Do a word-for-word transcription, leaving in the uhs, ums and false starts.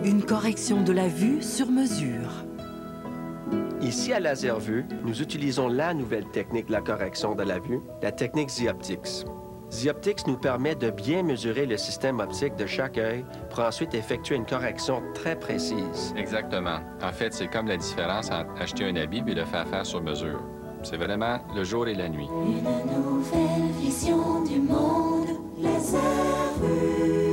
Une correction de la vue sur mesure. Ici, à LaserVue, nous utilisons la nouvelle technique de la correction de la vue, la technique ZOptics. ZOptics nous permet de bien mesurer le système optique de chaque œil pour ensuite effectuer une correction très précise. Exactement. En fait, c'est comme la différence entre acheter un habit et le faire faire sur mesure. C'est vraiment le jour et la nuit. Une nouvelle vision du monde, LaserVue.